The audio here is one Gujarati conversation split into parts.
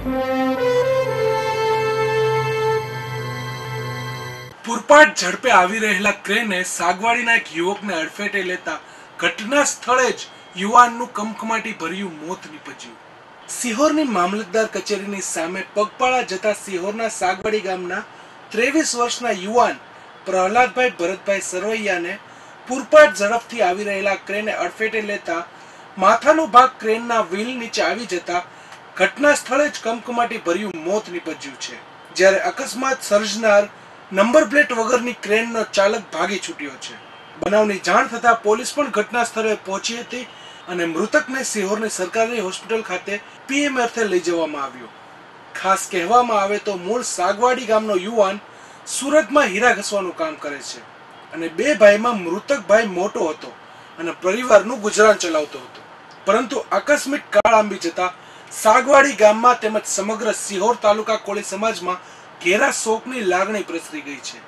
પૂરપાટ ઝડપે આવી રહેલા ક્રેને સાગવાડીના એક યુવકને અડફેટે લેતા ઘટના સ્થળે જ યુવાનનું કમકમાટી ભર્યું મોત નીપજ્યું. સિહોરની મામલતદાર કચેરીની સામે પગપાળા જતા સિહોરના સાગવાડી ગામના 23 વર્ષના યુવાન પ્રહલાદભાઈ ભરતભાઈ સરવૈયાને પૂરપાટ ઝડપથી આવી રહેલા ક્રેને અડફેટે લેતા માથાનો ભાગ ક્રેનના વ્હીલ નીચે આવી જતા ઘટના સ્થળે જ કમકમાટી ભર્યું મોત નીપજ્યું છે. જ્યારે અકસ્માત સર્જનાર નંબર પ્લેટ વગરની ક્રેનનો ચાલક ભાગી છૂટ્યો છે. બનાવની જાણ થતા પોલીસ પણ ઘટના સ્થળે પહોંચી હતી અને મૃતકને સિહોરની સરકારી હોસ્પિટલ ખાતે પીએમ અર્થે લઈ જવામાં આવ્યો. ખાસ કહેવામાં આવે તો મૂળ સાગવાડી ગામનો યુવાન સુરતમાં હીરા ઘસવાનું કામ કરે છે અને બે ભાઈમાં મૃતક ભાઈ મોટો હતો અને પરિવારનું ગુજરાન ચલાવતો હતો. પરંતુ આકસ્મિક કાળ આંબી જતા સાગવાડી ગામમાં તેમજ સમગ્ર સિહોર તાલુકા કોળી સમાજમાં ઘેરા શોકની લાગણી પ્રસરી ગઈ છે.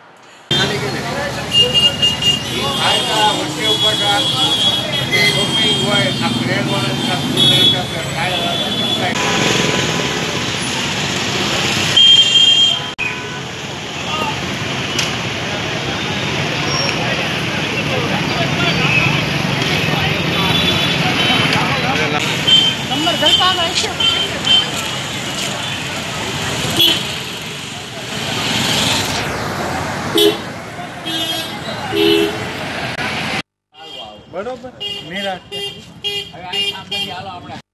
બરોબર નિરાશ